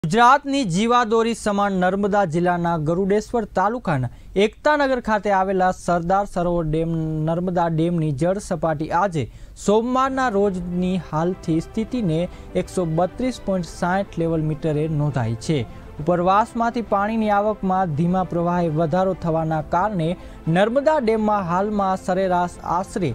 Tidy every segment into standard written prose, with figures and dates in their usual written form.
ગુજરાતની જીવાદોરી સમાન નર્મદા જિલ્લાના ગરુડેશ્વર તાલુકાના એકતાનગર ખાતે આવેલા સરદાર સરોવર ડેમ નર્મદા ડેમની જળ સપાટી આજે સોમવારના રોજની હાલથી સ્થિતિને 132.60 લેવલ મીટરે નોંધાઈ છે। ઉપરવાસમાંથી પાણીની આવકમાં ધીમા પ્રવાહે વધારો થવાના કારણે નર્મદા ડેમમાં હાલમાં સરેરાશ આશરે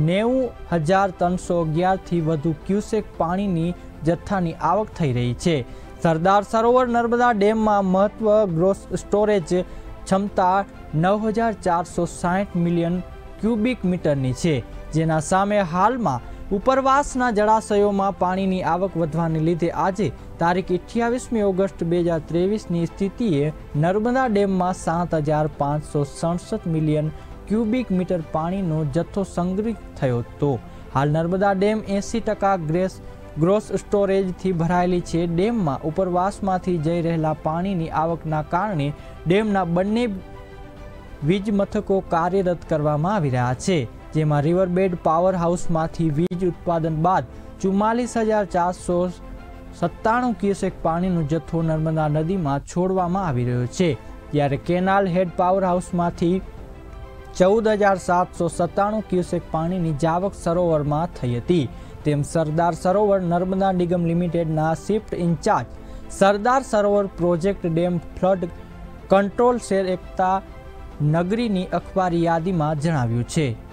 90,311 થી વધુ ક્યુસેક પાણીની જથ્થાની આવક થઈ રહી છે। સરદાર સરોવર નર્મદા ડેમમાં મહત્વ ગ્રોસ સ્ટોરેજ ક્ષમતા 9,460 મિલિયન ક્યુબિક મીટરની છે, જેના સામે હાલમાં ઉપરવાસના જળાશયોમાં પાણીની આવક વધવાને લીધે આજે તારીખ 28મી ઓગસ્ટ 2023ની સ્થિતિએ નર્મદા ડેમમાં 7,567 મિલિયન ક્યુબિક મીટર પાણીનો જથ્થો સંગ્રહિત થયો હતો। હાલ નર્મદા ડેમ 80% ગ્રોસ સ્ટોરેજથી ભરાયેલી છે। ડેમમાં ઉપરવાસમાંથી જઈ રહેલા પાણીની આવકના કારણે ડેમના બંને વીજ મથકો કાર્યરત કરવામાં આવી રહ્યા છે, જેમાં રિવરબેડ પાવર હાઉસમાંથી વીજ ઉત્પાદન બાદ 44,497 ક્યુસેક પાણીનો જથ્થો નર્મદા નદીમાં છોડવામાં આવી રહ્યો છે, જ્યારે કેનાલ હેડ પાવર હાઉસમાંથી 14,797 ક્યુસેક પાણીની જાવક સરોવરમાં થઈ હતી। તેમ સરદાર સરોવર નર્મદા નિગમ લિમિટેડના shift in-charge Sardar Sarovar project dam flood control શેર એકતા નગરીની અખબારી યાદીમાં જણાવ્યું છે।